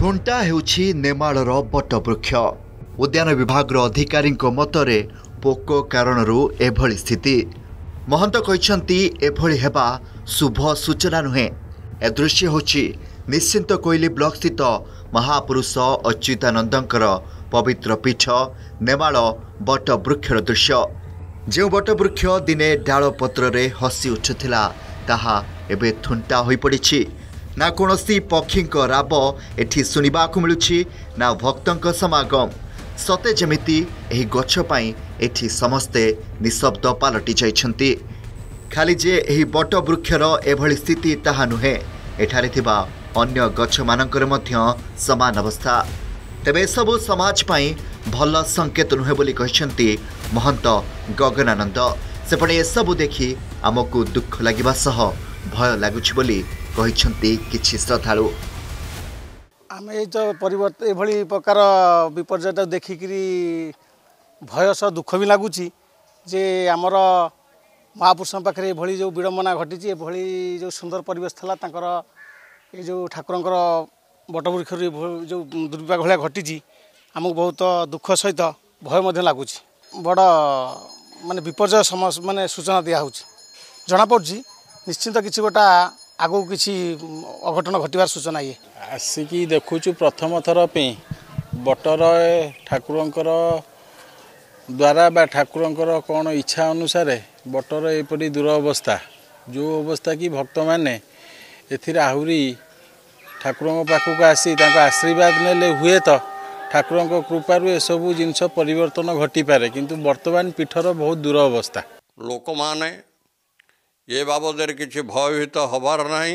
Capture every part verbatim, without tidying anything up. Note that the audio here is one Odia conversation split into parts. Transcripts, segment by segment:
ଥୁଣ୍ଟା ହେଉଛି ନେମାଳର ବଟବୃକ୍ଷ। ଉଦ୍ୟାନ ବିଭାଗର ଅଧିକାରୀଙ୍କ ମତରେ ପୋକ କାରଣରୁ ଏଭଳି ସ୍ଥିତି। ମହନ୍ତ କହିଛନ୍ତି ଏଭଳି ହେବା ଶୁଭ ସୂଚନା ନୁହେଁ। ଏ ଦୃଶ୍ୟ ହେଉଛି ନିଶ୍ଚିନ୍ତ କୋଇଲି ବ୍ଲକ ସ୍ଥିତ ମହାପୁରୁଷ ଅଚ୍ୟୁତାନନ୍ଦଙ୍କର ପବିତ୍ର ପୀଠ ନେମାଳ ବଟବୃକ୍ଷର ଦୃଶ୍ୟ। ଯେଉଁ ବଟବୃକ୍ଷ ଦିନେ ଡାଳପତ୍ରରେ ହସି ଉଠୁଥିଲା ତାହା ଏବେ ଥୁଣ୍ଟା ହୋଇପଡ଼ିଛି। ନା କୌଣସି ପକ୍ଷୀଙ୍କ ରାବ ଏଠି ଶୁଣିବାକୁ ମିଳୁଛି ନା ଭକ୍ତଙ୍କ ସମାଗମ। ସତେ ଯେମିତି ଏହି ଗଛ ପାଇଁ ଏଠି ସମସ୍ତେ ନିଶବ୍ଦ ପାଲଟି ଯାଇଛନ୍ତି। ଖାଲି ଯେ ଏହି ବଟବୃକ୍ଷର ଏଭଳି ସ୍ଥିତି ତାହା ନୁହେଁ, ଏଠାରେ ଥିବା ଅନ୍ୟ ଗଛମାନଙ୍କର ମଧ୍ୟ ସମାନ ଅବସ୍ଥା। ତେବେ ଏସବୁ ସମାଜ ପାଇଁ ଭଲ ସଂକେତ ନୁହେଁ ବୋଲି କହିଛନ୍ତି ମହନ୍ତ ଗଗନାନନ୍ଦ। ସେପଟେ ଏସବୁ ଦେଖି ଆମକୁ ଦୁଃଖ ଲାଗିବା ସହ ଭୟ ଲାଗୁଛି ବୋଲି କହିଛନ୍ତି କିଛି ଶ୍ରଦ୍ଧାଳୁ। ଆମେ ଏଇ ତ ପରିବର୍ତ୍ତନ ଏଭଳି ପ୍ରକାର ବିପର୍ଯ୍ୟୟଟା ଦେଖିକିରି ଭୟ ସହ ଦୁଃଖ ବି ଲାଗୁଛି ଯେ ଆମର ମହାପୁରୁଷଙ୍କ ପାଖରେ ଏଭଳି ଯେଉଁ ବିଡ଼ମ୍ବନା ଘଟିଛି, ଏଭଳି ଯେଉଁ ସୁନ୍ଦର ପରିବେଶ ଥିଲା ତାଙ୍କର ଏ ଯେଉଁ ଠାକୁରଙ୍କର ବଟବୃକ୍ଷରୁ ଯେଉଁ ଦୁର୍ବିପାକ ଭଳିଆ ଘଟିଛି, ଆମକୁ ବହୁତ ଦୁଃଖ ସହିତ ଭୟ ମଧ୍ୟ ଲାଗୁଛି। ବଡ଼ ମାନେ ବିପର୍ଯ୍ୟୟ ସମ ମାନେ ସୂଚନା ଦିଆହେଉଛି। ଜଣାପଡ଼ୁଛି ନିଶ୍ଚିନ୍ତ କିଛି ଗୋଟା ଆଗକୁ କିଛି ଅଘଟଣ ଘଟିବାର ସୂଚନା। ଇଏ ଆସିକି ଦେଖୁଛୁ ପ୍ରଥମ ଥର ପାଇଁ ବଟର ଠାକୁରଙ୍କର ଦ୍ୱାରା ବା ଠାକୁରଙ୍କର କ'ଣ ଇଚ୍ଛା ଅନୁସାରେ ବଟର ଏପରି ଦୁରବସ୍ଥା, ଯେଉଁ ଅବସ୍ଥା କି ଭକ୍ତମାନେ ଏଥିରେ ଆହୁରି ଠାକୁରଙ୍କ ପାଖକୁ ଆସି ତାଙ୍କ ଆଶୀର୍ବାଦ ନେଲେ ହୁଏତ ଠାକୁରଙ୍କ କୃପାରୁ ଏସବୁ ଜିନିଷ ପରିବର୍ତ୍ତନ ଘଟିପାରେ, କିନ୍ତୁ ବର୍ତ୍ତମାନ ପୀଠର ବହୁତ ଦୂର ଅବସ୍ଥା। ଲୋକମାନେ ଏ ବାବଦରେ କିଛି ଭୟଭୀତ ହେବାର ନାହିଁ।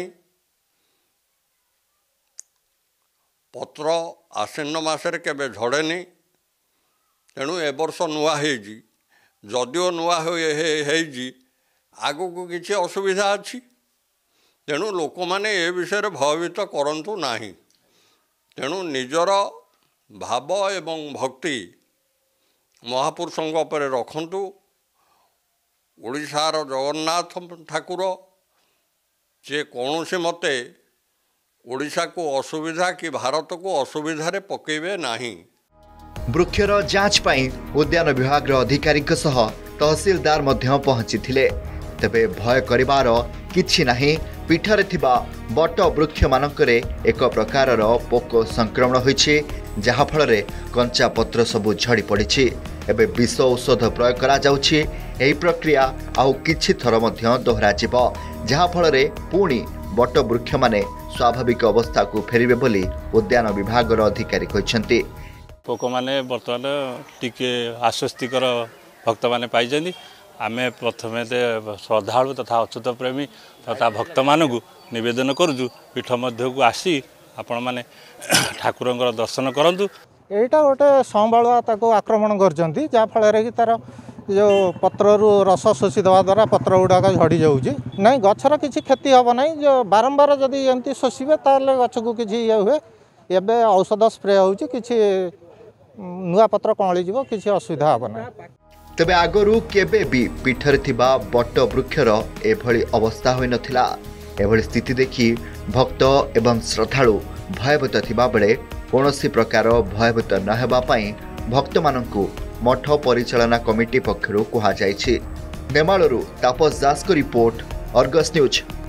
ପତ୍ର ଆଶ୍ୱିନ ମାସରେ କେବେ ଝଡ଼େନି, ତେଣୁ ଏ ବର୍ଷ ନୂଆ ହେଇଛି। ଯଦିଓ ନୂଆ ହେଇଛି ଆଗକୁ କିଛି ଅସୁବିଧା ଅଛି, ତେଣୁ ଲୋକମାନେ ଏ ବିଷୟରେ ଭୟଭୀତ କରନ୍ତୁ ନାହିଁ। ତେଣୁ ନିଜର ଭାବ ଏବଂ ଭକ୍ତି ମହାପୁରୁଷଙ୍କ ଉପରେ ରଖନ୍ତୁ। ଓଡ଼ିଶାର ଜଗନ୍ନାଥ ଠାକୁର ଯେ କୌଣସି ମତେ ଓଡ଼ିଶାକୁ ଅସୁବିଧା କି ଭାରତକୁ ଅସୁବିଧାରେ ପକାଇବେ ନାହିଁ। ବୃକ୍ଷର ଯାଞ୍ଚ ପାଇଁ ଉଦ୍ୟାନ ବିଭାଗର ଅଧିକାରୀଙ୍କ ସହ ତହସିଲଦାର ମଧ୍ୟ ପହଞ୍ଚିଥିଲେ। ତେବେ ଭୟ କରିବାର କିଛି ନାହିଁ। ପୀଠରେ ଥିବା ବଟ ବୃକ୍ଷମାନଙ୍କରେ ଏକ ପ୍ରକାରର ପୋକ ସଂକ୍ରମଣ ହୋଇଛି, ଯାହାଫଳରେ କଞ୍ଚା ପତ୍ର ସବୁ ଝଡ଼ି ପଡ଼ିଛି। ଏବେ ବିଷ ଔଷଧ ପ୍ରୟୋଗ କରାଯାଉଛି। ଏହି ପ୍ରକ୍ରିୟା ଆଉ କିଛି ଥର ମଧ୍ୟ ଦୋହରାଯିବ, ଯାହାଫଳରେ ପୁଣି ବଟବୃକ୍ଷମାନେ ସ୍ୱାଭାବିକ ଅବସ୍ଥାକୁ ଫେରିବେ ବୋଲି ଉଦ୍ୟାନ ବିଭାଗର ଅଧିକାରୀ କହିଛନ୍ତି। ପୋକମାନେ ବର୍ତ୍ତମାନ ଟିକେ ଆଶ୍ୱସ୍ତିକର ଭକ୍ତମାନେ ପାଇଛନ୍ତି। ଆମେ ପ୍ରଥମେ ଶ୍ରଦ୍ଧାଳୁ ତଥା ଅଚ୍ୟୁତ ପ୍ରେମୀ ତଥା ଭକ୍ତମାନଙ୍କୁ ନିବେଦନ କରୁଛୁ, ପୀଠ ମଧ୍ୟକୁ ଆସି ଆପଣମାନେ ଠାକୁରଙ୍କର ଦର୍ଶନ କରନ୍ତୁ। ଏଇଟା ଗୋଟେ ସମ୍ବାଳୁଆ ତାକୁ ଆକ୍ରମଣ କରିଛନ୍ତି, ଯାହାଫଳରେ କି ତାର ଯେଉଁ ପତ୍ରରୁ ରସ ଶୋଷି ଦେବା ଦ୍ୱାରା ପତ୍ର ଗୁଡ଼ାକ ଝଡ଼ି ଯାଉଛି। ନାଇଁ, ଗଛର କିଛି କ୍ଷତି ହେବ ନାହିଁ। ଯେଉଁ ବାରମ୍ବାର ଯଦି ଏମିତି ଶୋଷିବେ ତାହେଲେ ଗଛକୁ କିଛି ଇଏ ହୁଏ। ଏବେ ଔଷଧ ସ୍ପ୍ରେ ହେଉଛି, କିଛି ନୂଆ ପତ୍ର କଅଁଳିଯିବ, କିଛି ଅସୁବିଧା ହେବ ନାହିଁ। ତେବେ ଆଗରୁ କେବେ ବି ପୀଠରେ ଥିବା ବଟ ବୃକ୍ଷର ଏଭଳି ଅବସ୍ଥା ହୋଇନଥିଲା। ଏଭଳି ସ୍ଥିତି ଦେଖି ଭକ୍ତ ଏବଂ ଶ୍ରଦ୍ଧାଳୁ ଭୟଭୀତ ଥିବାବେଳେ କୌଣସି ପ୍ରକାର ଭୟଭୀତ ନ ହେବା ପାଇଁ ଭକ୍ତମାନଙ୍କୁ ମଠ ପରିଚାଳନା କମିଟି ପକ୍ଷରୁ କୁହାଯାଇଛି। ନେମାଳରୁ ତାପସ ଦାସଙ୍କ ରିପୋର୍ଟ, ଅର୍ଗସ୍ ନ୍ୟୁଜ୍।